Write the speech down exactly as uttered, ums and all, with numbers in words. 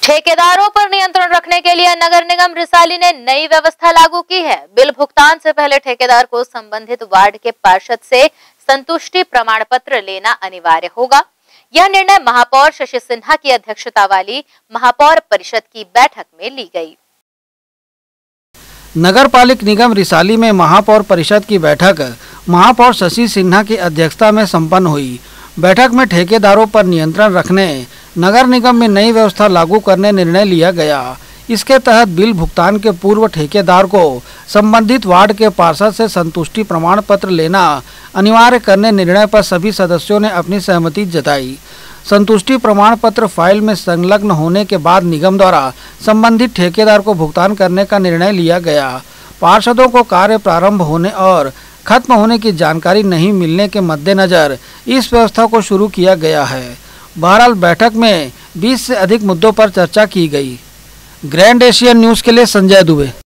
ठेकेदारों पर नियंत्रण रखने के लिए नगर निगम रिसाली ने नई व्यवस्था लागू की है। बिल भुगतान से पहले ठेकेदार को संबंधित वार्ड के पार्षद से संतुष्टि प्रमाण पत्र लेना अनिवार्य होगा। यह निर्णय महापौर शशि सिन्हा की अध्यक्षता वाली महापौर परिषद की बैठक में ली गई। नगर पालिक निगम रिसाली में महापौर परिषद की बैठक महापौर शशि सिन्हा की अध्यक्षता में संपन्न हुई। बैठक में ठेकेदारों पर नियंत्रण रखने नगर निगम में नई व्यवस्था लागू करने निर्णय लिया गया। इसके तहत बिल भुगतान के पूर्व ठेकेदार को संबंधित वार्ड के पार्षद से संतुष्टि प्रमाण पत्र लेना अनिवार्य करने निर्णय पर सभी सदस्यों ने अपनी सहमति जताई। संतुष्टि प्रमाण पत्र फाइल में संलग्न होने के बाद निगम द्वारा संबंधित ठेकेदार को भुगतान करने का निर्णय लिया गया। पार्षदों को कार्य प्रारंभ होने और खत्म होने की जानकारी नहीं मिलने के मद्देनजर इस व्यवस्था को शुरू किया गया है। बहरहाल बैठक में बीस से अधिक मुद्दों पर चर्चा की गई। ग्रैंड एशियन न्यूज़ के लिए संजय दुबे।